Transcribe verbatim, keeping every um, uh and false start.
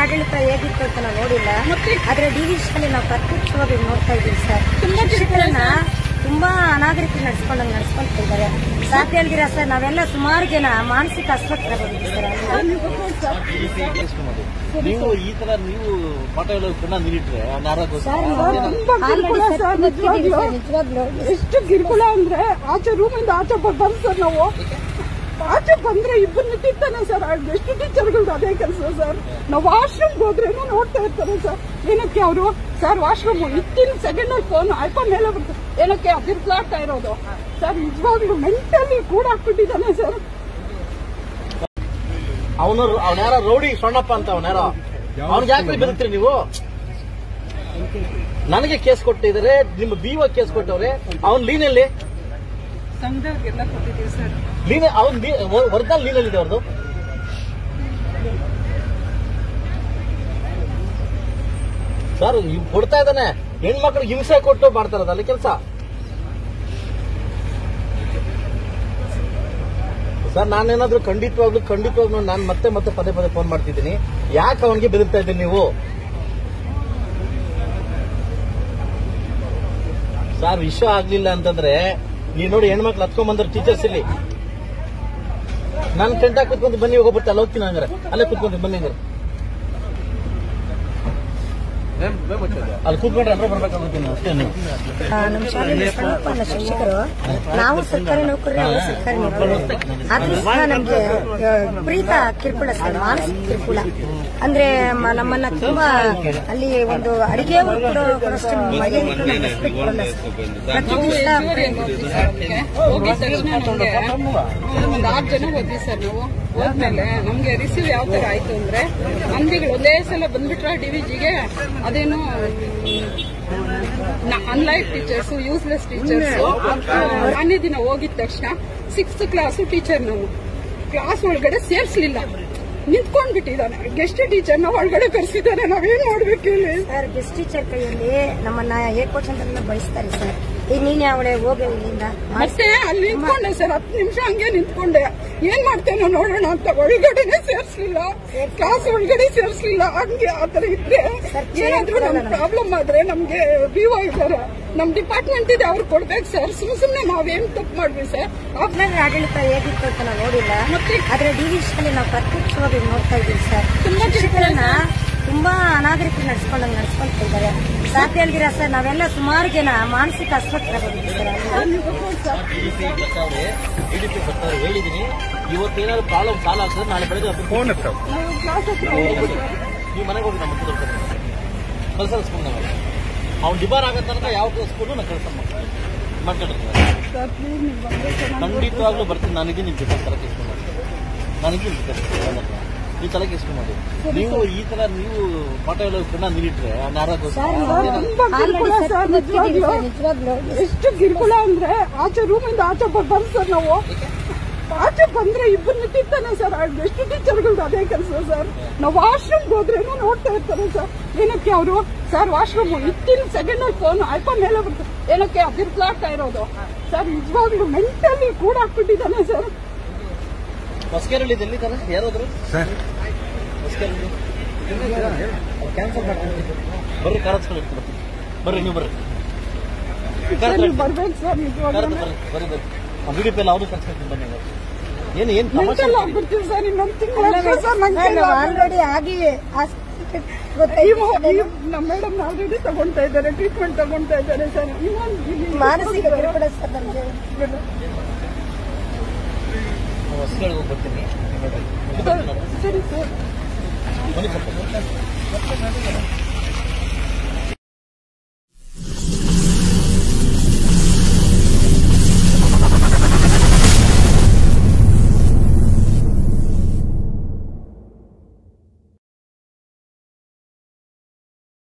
ಆಡಳಿತ ಹೇಗಿತ್ತು ಅಂತ ನಾವು ನೋಡಿಲ್ಲ. ಆದ್ರೆ ಡಿವಿಷನ್ ನಾವು ಪ್ರತ್ಯಕ್ಷವಾಗಿ ನೋಡ್ತಾ ಇದ್ದೀವಿ ಸರ್. ಶಿಕ್ಷಕರನ್ನ ತುಂಬಾ ಅನಾಗರಿಕ ನಡ್ಸ್ಕೊಂಡಂಗೆ ನಡ್ಸ್ಕೊಂತ ಇದ್ದಾರೆ. ಸಾಧ್ಯ ಹೇಳ್ದಿರ ಸರ್, ನಾವೆಲ್ಲ ಸುಮಾರು ಜನ ಮಾನಸಿಕ ಅಸ್ವಸ್ಥರ ಬಂದಿದ್ದೀವಿ ಸರ್. ನೀವು ಈ ತರ ನೀವು ಪಾಠ ಹೇಳೋದನ್ನ ನೀಡಿಟ್ರೆ ಎಷ್ಟು ಕಿರುಕುಳ ಅಂದ್ರೆ ಆಚೆ ರೂಮಿಂದ ಆಚೆ ಬಂದ್ ಸರ್. ನಾವು ಆಚೆ ಬಂದ್ರೆ ಇಬ್ಬರು ನಿಂತಿರ್ತಾನೆ ಸರ್. ಎಷ್ಟು ಟೀಚರ್ಗಳು ಅದೇ ಕೆಲಸ ಸರ್. ನಾವು ವಾಶ್ರೂಮ್ಗೆ ಹೋದ್ರೇನು ನೋಡ್ತಾ ಇರ್ತಾರೆ ಸರ್. ಏನಕ್ಕೆ ಅವರು ಸರ್ ವಾಶ್ರೂಮ್ ಇತ್ತಿನ ಸೆಕೆಂಡ್ ಅಲ್ಲಿ ಫೋನ್ ಐಫೋನ್ ಮೇಲೆ ಬರ್ತದೆ. ಏನಕ್ಕೆ ಅದಿರ್ಲಾಡ್ತಾ ಇರೋದು ಸರ್. ನಿಜವಾಗ್ಲೂ ಮೆಂಟಲಿ ಕೂಡ ಆಗ್ಬಿಟ್ಟಿದ್ದಾನೆ ಸರ್. ಅವನು ಅವನ್ಯಾರ ರೌಡಿ ಸೊಣ್ಣಪ್ಪ ಅಂತ ಅವನ್ಯಾರ ಅವ್ನಿಗೆ ಯಾಕೆ ಬದುಕ್ತೀರಿ ನೀವು? ನನಗೆ ಕೇಸ್ ಕೊಟ್ಟಿದ್ದಾರೆ, ನಿಮ್ಮ ಬಿಒ ಕೇಸ್ ಕೊಟ್ಟವ್ರೆ. ಅವ್ನ ಲೀನಲ್ಲಿ ಲೀನ್ ಅವ್ನ ಒರಿಜಿನಲ್ ಲೀನಲ್ಲಿದೆ ಅವ್ರದ್ದು. ಸರ್ ಕೊಡ್ತಾ ಇದ್ದಾನೆ. ಹೆಣ್ಮಕ್ಳಿಗೆ ಹಿಂಸೆ ಕೊಟ್ಟು ಮಾಡ್ತಾರದ ಅಲ್ಲಿ ಕೆಲಸ ಸರ್. ನಾನೇನಾದ್ರೂ ಖಂಡಿತವಾಗ್ಲೂ ಖಂಡಿತವಾಗ್ಲೂ ನಾನು ಮತ್ತೆ ಮತ್ತೆ ಪದೇ ಪದೇ ಫೋನ್ ಮಾಡ್ತಿದ್ದೀನಿ. ಯಾಕೆ ಅವನಿಗೆ ಬೆದರ್ತಾ ಇದ್ದೀನಿ ನೀವು? ಸರ್ ವಿಷಯ ಆಗ್ಲಿಲ್ಲ ಅಂತಂದ್ರೆ ನೀವು ನೋಡಿ ಹೆಣ್ಮಕ್ಳು ಹತ್ಕೊಂಡ್ ಬಂದ್ರೆ ಟೀಚರ್ಸ್ ಇಲ್ಲಿ ನಾನು ಟೆಂಟ್ ಹಾಕಿ ಕುತ್ಕೊಂತ ಬನ್ನಿ ಹೋಗ್ಬಿಟ್ಟು ಅಲ್ಲಿ ಹೋಗ್ತೀನಿ. ಹಂಗಾರೆ ಅಲ್ಲೇ ಕುತ್ಕೊಂತ ಬನ್ನಿ. ಹಂಗಾರೆ ಅಲ್ಲಿ ಕೂತ್ಕೊಂಡ್ರೆ ಅಂದ್ರೆ ಬರ್ಬೇಕಾಗುತ್ತೆ ಅಷ್ಟೇ. ನಮ್ಮ ಶಾಲೆಯಲ್ಲಿ ಸಣ್ಣ ಶಿಕ್ಷಕರು, ನಾವು ಸರ್ಕಾರಿ ನೌಕರರು, ಅವರು ಸರ್ಕಾರಿ ನೌಕರರು. ಆದ್ರೂ ಸಹ ನಮ್ಗೆ ವಿಪರೀತ ಕಿರುಕುಳ ಸರ್, ಮಾನಸಿಕ ಕಿರುಕುಳ. ಅಂದ್ರೆ ನಮ್ಮನ್ನ ತುಂಬಾ ಅಲ್ಲಿ ಒಂದು ಅಡಿಗೆ ಕೊಡೋಷ್ಟು ಮರ್ಯಾದೆ ರೆಸ್ಪೆಕ್ಟ್ ಕೊಡಲ್ಲ ಸರ್. ಪ್ರತಿ ದಿವಸ ಹೋಗಿದ ತಕ್ಷಣ ನಮ್ಗೆ ಒಂದ್ ಆರು ಜನ ಹೋದ್ವಿ ಸರ್. ನಾವು ಹೋದ್ಮೇಲೆ ನಮ್ಗೆ ರಿಸೀವ್ ಯಾವ ತರ ಆಯ್ತು ಅಂದ್ರೆ ಮಂದಿಗಳು ಒಂದೇ ಸಲ ಬಂದ್ಬಿಟ್ರ ಡಿವಿಜಿಗೆ. ಅದೇನು ಅನ್ಲೈಕ್ ಟೀಚರ್ಸ್, ಯೂಸ್ಲೆಸ್ ಟೀಚರ್ಸ್. ಮಾನ್ಯ ದಿನ ಹೋಗಿದ ತಕ್ಷಣ ಸಿಕ್ಸ್ತ್ ಕ್ಲಾಸ್ ಟೀಚರ್ ನಾವು ಕ್ಲಾಸ್ ಒಳಗಡೆ ಸೇರ್ಸ್ಲಿಲ್ಲ, ನಿಂತ್ಕೊಂಡ್ ಬಿಟ್ಟಿದ್ದಾನೆ. ಗೆಸ್ಟ್ ಟೀಚರ್ನ ಒಳಗಡೆ ಕರೆಸಿದ್ದಾನೆ. ನಾವೇನ್ ಮಾಡ್ಬೇಕು ಹೇಳಿ ಸರ್? ಗೆಸ್ಟ್ ಟೀಚರ್ ಕೈಯಲ್ಲಿ ನಮ್ಮನ್ನ ಏಕೋಚಂದ್ರ ಬಯಸ್ತಾರೆ ಸರ್. ಈಗ ನೀನ್ ಯಾವಳೆ ಹೋಗಿ ಇಲ್ಲಿಂದ ಮತ್ತೆ ಅಲ್ಲಿ ನಿಂತ್ಕೊಂಡೆ ಸರ್. ಹತ್ತು ನಿಮಿಷ ಹಂಗೆ ನಿಂತ್ಕೊಂಡೆ. ಏನ್ ಮಾಡ್ತೇನೋ ನೋಡೋಣ ಅಂತ ಒಳಗಡೆನೆ ಸೇರ್ಸ್ಲಿಲ್ಲ, ಕ್ಲಾಸ್ ಒಳಗಡೆ ಸೇರ್ಸ್ಲಿಲ್ಲ. ಹಂಗೆ ಆತರ ಇದ್ರೆ ಏನಾದ್ರೂ ನಮ್ ಪ್ರಾಬ್ಲಮ್ ಆದ್ರೆ ನಮ್ಗೆ ವಿವೋ ಇದ್ದಾರೆ, ನಮ್ ಡಿಪಾರ್ಟ್ಮೆಂಟ್ ಇದೆ, ಅವ್ರು ಕೊಡ್ಬೇಕು ಸರ್. ಸುಮ್ ಸುಮ್ನೆ ನಾವೇನ್ ತಪ್ಪು ಮಾಡ್ವಿ ಸರ್? ಆಡಳಿತ ಹೇಗಿತ್ತು ಅಂತ ನಾವು ನೋಡಿಲ್ಲ. ಆದ್ರೆ ಡಿವಿಷನ್ ನಾವು ಪ್ರತ್ಯಕ್ಷವಾಗಿ ನೋಡ್ತಾ ಇದ್ದೀವಿ ಸರ್. ಶಿಕ್ಷಕರನ್ನ ತುಂಬಾ ಅನಾಗರಿಕ ನಡ್ಸ್ಕೊಂಡಂಗೆ ನಡ್ಸ್ಕೊಂತ ಇದ್ದಾರೆ. ಸಾಧ್ಯ ಹೇಳ್ದಿರ ಸರ್, ನಾವೆಲ್ಲ ಸುಮಾರು ಜನ ಮಾನಸಿಕ ಅಸ್ವಸ್ಥರ ಬಂದಿದ್ದೀವಿ ಸರ್. ಹೇಳಿದೀನಿ ಇವತ್ತೇನಾದ್ರು ಪ್ರಾಬ್ಲಮ್ ಸಾಲ ಆಗ್ತದೆ ನಾಳೆ ಬೆಳಗ್ಗೆ ಫೋನ್ ನೀವು ಮನೆಗೆ ಹೋಗಿ ನಮ್ಮ ಕಳ್ಸಲ್ಸ್ಕೊಂಡು ಅವ್ನು ಡಿಬಾರ್ ಆಗೋ ತನಕ ಯಾವ ಸ್ಕೂಲು ನಾನು ಕಳ್ಸಮ್ಮ ಮಾಡ್ಕೊಂಡಿರ್ತೀನಿ. ಖಂಡಿತವಾಗ್ಲೂ ಬರ್ತೀನಿ. ನಾನಿದ್ದೀನಿ ನಿಮ್ ಜೊತೆ ತಲೆ ಕೆಸ್ಕೊಂಡು ಮಾಡಿ ನನಗಿದ್ದೀನಿ ನೀವು ತಲೆ ಕೆಸ್ಕೊಂಡು ಮಾಡಿ. ನೀವು ಈ ತರ ನೀವು ಪಾಠ ಹೇಳೋದನ್ನ ನೀಡಿಟ್ರೆ ಎಷ್ಟು ಕಿರುಕುಳ ಅಂದ್ರೆ ಆಚೆ ರೂಮಿಂದ ಆಚೆ ಬಂದ್ ಸರ್. ನಾವು ಆಚೆ ಬಂದ್ರೆ ಇಬ್ಬರು ನಿಂತಿರ್ತಾನೆ ಸರ್. ಎಷ್ಟು ಟೀಚರ್ಗಳು ಅದೇ ಕೆಲಸ ಸರ್. ನಾವು ವಾಶ್ರೂಮ್ಗೆ ಹೋದ್ರೇನು ನೋಡ್ತಾ ಇರ್ತಾರೆ ಸರ್. ಏನಕ್ಕೆ ಅವರು ಸರ್ ವಾಶ್ರೂಮ್ ಇತ್ತಿನ ಸೆಕೆಂಡ್ ಅಲ್ಲಿ ಫೋನ್ ಐಫೋನ್ ಮೇಲೆ ಬರ್ತದೆ. ಏನಕ್ಕೆ ಅದಿರ್ಲಾಡ್ತಾ ಇರೋದು ಸರ್. ನಿಜವಾಗ್ಲೂ ಮೆಂಟಲಿ ಕೂಡ ಆಗ್ಬಿಟ್ಟಿದ್ದಾನೆ ಸರ್. ಹೊಸಕೆರಳಿ ಎಲ್ಲಿದ್ದಾರೆ ಯಾರಾದ್ರು ಸರ್? ಹೊಸಕೆರಳಿ ಕ್ಯಾನ್ಸಲ್ ಮಾಡ್ತೀನಿ. ಬರ್ರಿ ಕಾರಸ್ಕೊಂಡು ಬರ್ರಿ, ನೀವು ಬರ್ರಿ ಬರ್ಬೇಕು ಸರ್. ನಿಜವಾಗ್ಲೂ ಬರ್ರಿ ಬರ್ರಿ ಬಿಡಿ ಪಿ ಎಲ್ಲ ಅವ್ರು ಕರ್ಸ್ಕೊಳ್ತೀನಿ ಬನ್ನಿ. ಏನು ಏನು ಆಗ್ಬಿಡ್ತೀವಿ ಸರ್. ಇನ್ನೊಂದು ತಿಂಗಳು ಆಲ್ರೆಡಿ ಆಗಿ ನಮ್ಮ ಮೇಡಮ್ ಆಲ್ರೆಡಿ ತಗೊಂತಾ ಇದ್ದಾರೆ, ಟ್ರೀಟ್ಮೆಂಟ್ ತಗೊಂತಾ ಇದ್ದಾರೆ ಸರ್. ಮಾನಸಿಕ ಕಿರುಕುಳ ಸರ್ ನಮಗೆ. ಹೊಸಗಳಿಗೆ ಹೋಗಿ ಬರ್ತೀನಿ. ಸರಿ ಸರ್. ಬನ್ನಿ ಸ್ವಲ್ಪ